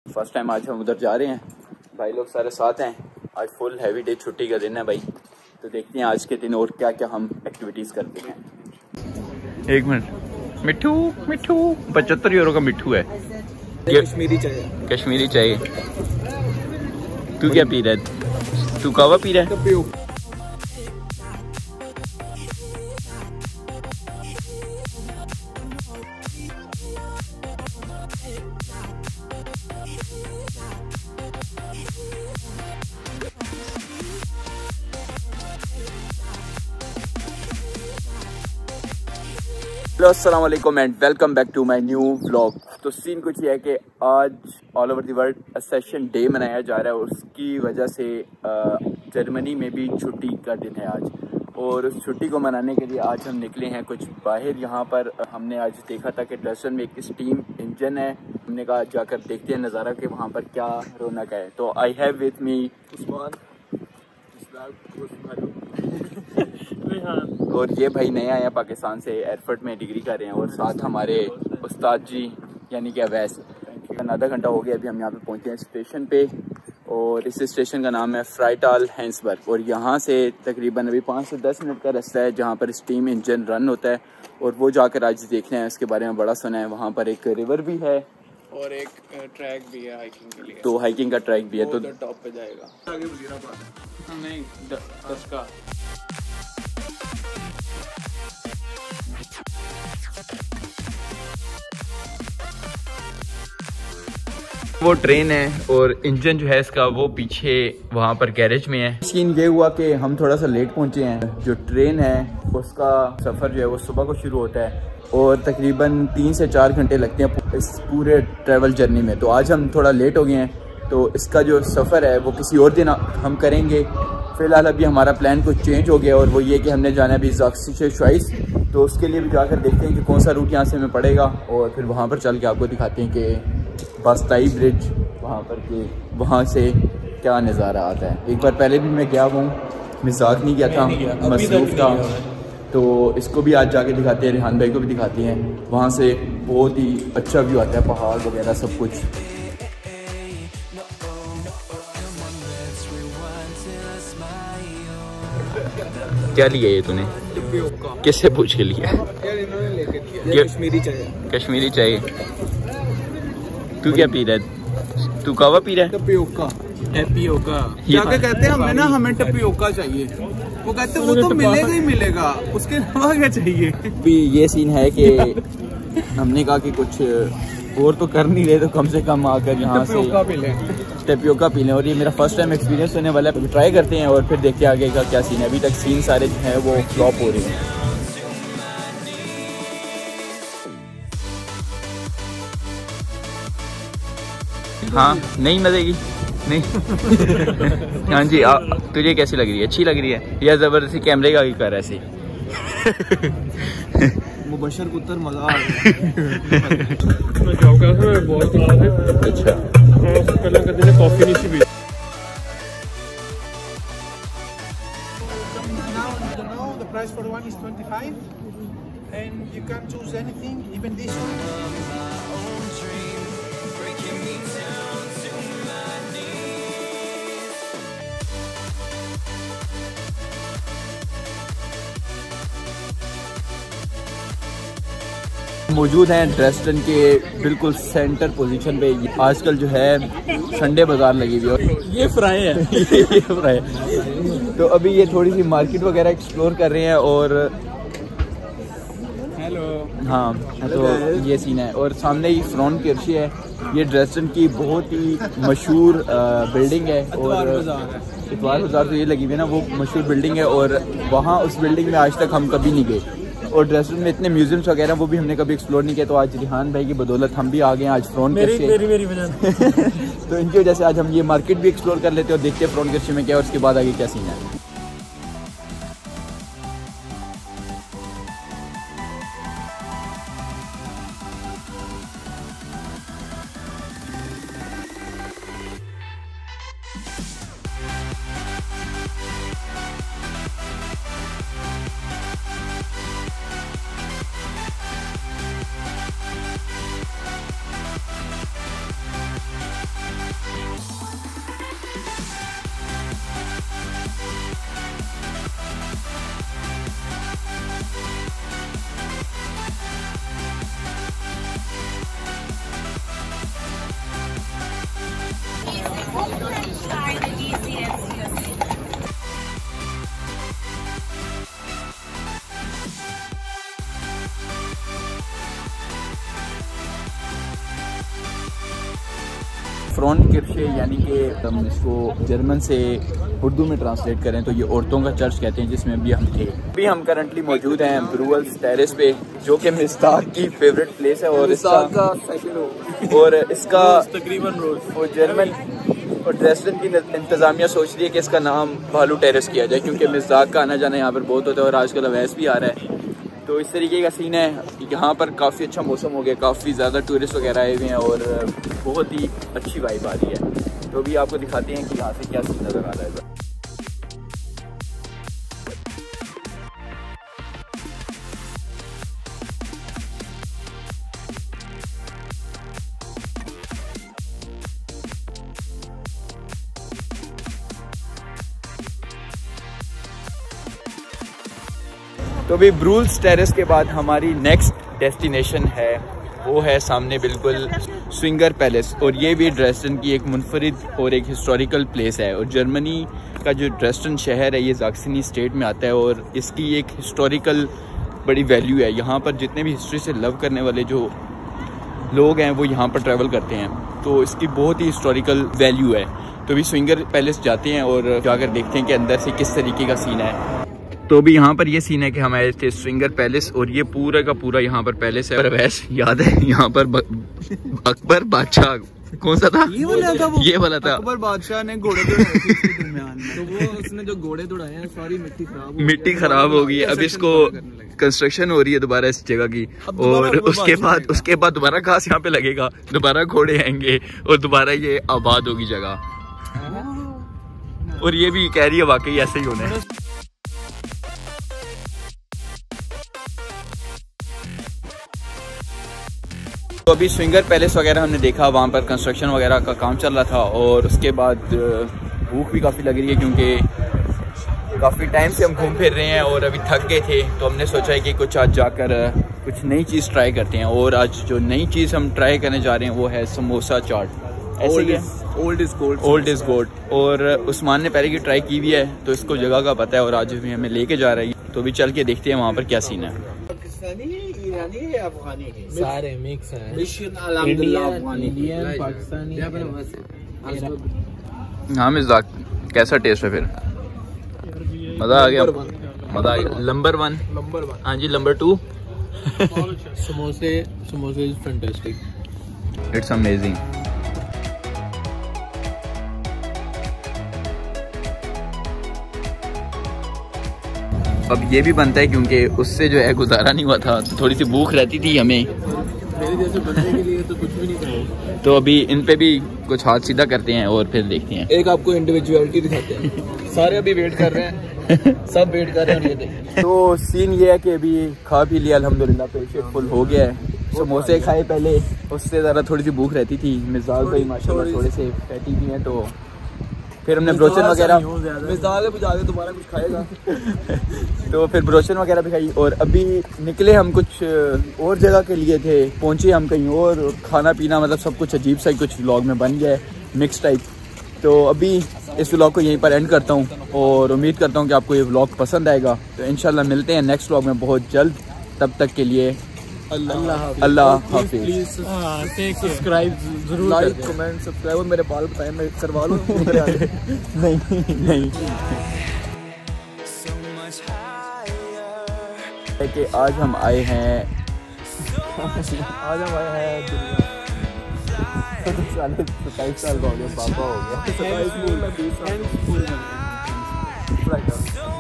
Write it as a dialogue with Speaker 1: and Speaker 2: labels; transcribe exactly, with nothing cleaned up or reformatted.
Speaker 1: First time आज हम उधर जा रहे हैं, भाई लोग सारे साथ हैं। आज फुल हैवी डे छुट्टी का दिन है भाई, तो देखते हैं आज के दिन और क्या क्या हम एक्टिविटीज़ करते हैं। एक मिनट, मिट्ठू मिट्ठू पचहत्तर यूरो का मिट्ठू है।
Speaker 2: कश्मीरी चाय,
Speaker 1: कश्मीरी चाय। तू क्या पी रहा है? तू कहवा पी रहा है? हेलो अस्सलाम वालेकुम and welcome back to my new vlog. तो सीन कुछ ये है कि आज ऑल ओवर द वर्ल्ड असेशन डे मनाया जा रहा है और उसकी वजह से जर्मनी में भी छुट्टी का दिन है आज, और उस छुट्टी को मनाने के लिए आज हम निकले हैं कुछ बाहर। यहाँ पर हमने आज देखा था कि ड्रेसन में एक स्टीम इंजन है, हमने कहा जाकर देखते हैं नज़ारा कि वहाँ पर क्या रौनक है। तो I have with me Usman और ये भाई नया आया पाकिस्तान से, एयरफोर्ट में डिग्री कर रहे हैं, और साथ हमारे उस्ताद जी यानी कि अवैस। आधा घंटा हो गया अभी हम यहाँ पे पहुँचे हैं स्टेशन पे, और इस स्टेशन का नाम है फ्राइटाल हैंसबर्ग, और यहाँ से तकरीबन अभी पाँच से दस मिनट का रास्ता है जहाँ पर स्टीम इंजन रन होता है, और वो जाकर आज देखना है। उसके बारे में बड़ा सुना है। वहाँ पर एक रिवर भी है
Speaker 2: और एक ट्रैक भी है हाइकिंग के लिए,
Speaker 1: तो हाइकिंग का ट्रैक भी है, तो
Speaker 2: टॉप पे जाएगा। आगे वजीराबाद है, नहीं दस का।
Speaker 1: वो ट्रेन है और इंजन जो है इसका वो पीछे वहाँ पर गैरेज में है। सीन ये हुआ कि हम थोड़ा सा लेट पहुँचे हैं। जो ट्रेन है उसका सफ़र जो है वो सुबह को शुरू होता है और तकरीबन तीन से चार घंटे लगते हैं इस पूरे ट्रैवल जर्नी में। तो आज हम थोड़ा लेट हो गए हैं, तो इसका जो सफ़र है वो किसी और दिन हम करेंगे। फ़िलहाल अभी हमारा प्लान कुछ चेंज हो गया, और वो ये कि हमने जाना है अभी ज़ाक्सी श्वाइस, तो उसके लिए भी जाकर देखते हैं कि कौन सा रूट यहाँ से हमें पड़ेगा, और फिर वहाँ पर चल के आपको दिखाते हैं कि बास्ताई ब्रिज वहाँ पर के वहाँ से क्या नज़ारा आता है। एक बार पहले भी मैं गया हूँ, मजाक नहीं किया था, मसरूफ़ था, तो इसको भी आज जाके दिखाते हैं, रिहान भाई को भी दिखाते हैं। वहाँ से बहुत ही अच्छा व्यू आता है, पहाड़ वगैरह सब कुछ। क्या लिया ये तूने? किससे पूछ के लिया?
Speaker 2: यार इन्होंने लेके दिया। कश्मीरी चाय,
Speaker 1: कश्मीरी चाय। तू क्या पी रहा है? तू कहवा पी रहा है?
Speaker 2: टपियोका, टपियोका जाके कहते हैं हमें ना, हमें टपियोका चाहिए। वो कहते हैं वो तो मिलेगा ही मिलेगा, उसके अलावा क्या चाहिए।
Speaker 1: भी ये सीन है कि हमने कहा कि कुछ और तो कर नहीं रहे, तो कम से कम आकर यहाँ से टपियोका पी लें। और ये मेरा फर्स्ट टाइम एक्सपीरियंस होने वाला है, ट्राई करते हैं और फिर देखते हैं आगे का क्या सीन है। अभी तक सीन सारे जो हैं वो फ्लॉप हो रहे हैं। हाँ नहीं मजेगी नहीं। हाँ जी, आ, तुझे कैसी लग रही है? अच्छी लग रही है या जबरदस्ती कैमरे का भी कर ऐसे?
Speaker 2: मुबशर कुत्तर मजा आ रहा है।
Speaker 1: अच्छा
Speaker 2: कॉफी नहीं सी price for one is twenty-five and you can choose anything, even this one.
Speaker 1: मौजूद हैं ड्रेसडन के बिल्कुल सेंटर पोजीशन पे। आजकल जो है संडे बाजार लगी हुई है,
Speaker 2: ये फ्राई है।
Speaker 1: ये फ्राई। तो अभी ये थोड़ी सी मार्केट वगैरह एक्सप्लोर कर रहे हैं, और
Speaker 2: हेलो
Speaker 1: हाँ तो ये सीन है। और सामने ही फ्रॉन्ट किर्शी है, ये ड्रेसडन की बहुत ही मशहूर बिल्डिंग है, और इतवार बाजार तो ये लगी हुई है ना, वो मशहूर बिल्डिंग है, और वहाँ उस बिल्डिंग में आज तक हम कभी नहीं गए। और ड्रेसडन में इतने म्यूजियम्स वगैरह वो भी हमने कभी एक्सप्लोर नहीं किया, तो आज रिहान भाई की बदौलत हम भी आ गए हैं आज फ्रॉन्ट किर्शी।
Speaker 2: मेरी मेरी वजह
Speaker 1: तो इनकी वजह से आज हम ये मार्केट भी एक्सप्लोर कर लेते हैं और देखते हैं फ्रॉन्ट किर्शी में क्या है और उसके बाद आगे क्या सीन है। फ्रॉनकिर्चे यानी कि हम इसको जर्मन से उर्दू में ट्रांसलेट करें तो ये औरतों का चर्च कहते हैं, जिसमें अभी हम थे। अभी हम करंटली मौजूद हैं ब्रूअल्स टेरेस पे, जो कि मिस्ताक की फेवरेट प्लेस है। और इसका और इसका तकरीबन रोज जर्मन और ड्रेसडन की इंतजामिया सोच रही है कि इसका नाम भालू टेरेस किया जाए, क्योंकि मिस्ताक का आना जाना यहाँ पर बहुत होता है और आजकल अवैस भी आ रहा है। तो इस तरीके का सीन है। यहाँ पर काफ़ी अच्छा मौसम हो गया, काफ़ी ज़्यादा टूरिस्ट वगैरह आए हुए हैं और बहुत ही अच्छी वाइब आ रही है। तो अभी आपको दिखाते हैं कि यहाँ से क्या सीन नज़र आ रहा है। तो अभी ब्रूअल्स टेरेस के बाद हमारी नेक्स्ट डेस्टिनेशन है, वो है सामने बिल्कुल स्विंगर पैलेस। और ये भी ड्रेसडन की एक मुनफरिद और एक हिस्टोरिकल प्लेस है। और जर्मनी का जो ड्रेसडन शहर है ये ज़ाक्सेनी स्टेट में आता है और इसकी एक हिस्टोरिकल बड़ी वैल्यू है। यहाँ पर जितने भी हिस्ट्री से लव करने वाले जो लोग हैं वो यहाँ पर ट्रैवल करते हैं, तो इसकी बहुत ही हिस्टोरिकल वैल्यू है। तो अभी स्विंगर पैलेस जाते हैं और जाकर देखते हैं कि अंदर से किस तरीके का सीन है। तो अभी यहाँ पर ये सीन है कि हम आए थे स्विंगर पैलेस और ये पूरा का पूरा यहाँ पर पैलेस है। और वैसे याद है यहाँ पर अकबर बादशाह कौन सा था? ये वाला था वो। ये वाला था
Speaker 2: अकबर बादशाह ने घोड़े दौड़ाए थे इसके दरमियान में। तो वो उसने जो घोड़े दौड़ाए हैं सारी मिट्टी खराब
Speaker 1: मिट्टी खराब हो गई है। अब इसको कंस्ट्रक्शन हो रही है दोबारा इस जगह की, और उसके बाद उसके बाद दोबारा घास यहाँ पे लगेगा, दोबारा घोड़े आएंगे और दोबारा ये आबाद होगी जगह। और ये भी कह रही है वाकई ऐसे ही होना है। तो अभी स्विंगर पैलेस वगैरह हमने देखा, वहाँ पर कंस्ट्रक्शन वगैरह का काम चल रहा था। और उसके बाद भूख भी काफ़ी लग रही है क्योंकि काफ़ी टाइम से हम घूम फिर रहे हैं और अभी थक गए थे। तो हमने सोचा है कि कुछ आज जाकर कुछ नई चीज़ ट्राई करते हैं। और आज जो नई चीज़ हम ट्राई करने जा रहे हैं वो है समोसा चाट। ऐसे ही है,
Speaker 2: old is gold,
Speaker 1: old is gold. और उस्मान ने पहले की ट्राई की हुई है तो इसको जगह का पता है और आज भी हमें लेके जा रही है। तो अभी चल के देखते हैं वहाँ पर क्या सीन है।
Speaker 3: सारे मिक्स हैं, इंडियन, पाकिस्तानी।
Speaker 1: हाँ मिज़ाक, कैसा टेस्ट है फिर? मज़ा आ गया, मज़ा आ गया। Number one,
Speaker 2: number one.
Speaker 1: हाँ जी, नंबर टू
Speaker 3: समोसे समोसे इज फैंटास्टिक,
Speaker 1: इट्स अमेजिंग। अब ये भी बनता है क्योंकि उससे जो है गुजारा नहीं हुआ था, तो थोड़ी सी भूख रहती थी हमें।
Speaker 3: मेरे जैसे बंदे के लिए तो कुछ भी नहीं खाओ।
Speaker 1: तो अभी इन पे भी कुछ हाथ सीधा करते हैं और फिर देखते हैं।
Speaker 3: एक आपको इंडिविजुअलिटी दिखाते हैं। सारे अभी वेट कर रहे हैं, सब वेट कर रहे हैं। ये देखिए,
Speaker 1: तो सीन ये है कि अभी खा भी लिया अल्हम्दुलिल्लाह, पेट फुल हो गया है। समोसे खाए पहले, उससे ज़रा थोड़ी सी भूख रहती थी। मिजाज भाई माशाल्लाह थोड़े से फैटी भी हैं, तो फिर हमने ब्रोचन वगैरह
Speaker 3: मिसाल है बुझा के दोबारा कुछ खाएगा।
Speaker 1: तो फिर ब्रोचन वगैरह भी खाई। और अभी निकले हम कुछ और जगह के लिए थे, पहुंचे हम कहीं और। खाना पीना मतलब सब कुछ अजीब सा कुछ व्लॉग में बन गया है, मिक्स टाइप। तो अभी इस व्लॉग को यहीं पर एंड करता हूं और उम्मीद करता हूं कि आपको ये व्लॉग पसंद आएगा। तो इंशाल्लाह मिलते हैं नेक्स्ट व्लॉग में बहुत जल्द। तब तक के लिए अल्लाह हाफिज़।
Speaker 3: प्लीज सब्सक्राइब जरूर,
Speaker 2: लाइक कमेंट सब्सक्राइब। और मेरे बाल बताएं, मैं करवा लूँ?
Speaker 1: नहीं नहीं कि आज हम आए हैं
Speaker 2: आज हम आए हैं दुनिया
Speaker 1: सत्ताईस साल का हो गया, पापा हो गया।
Speaker 2: सत्ताईस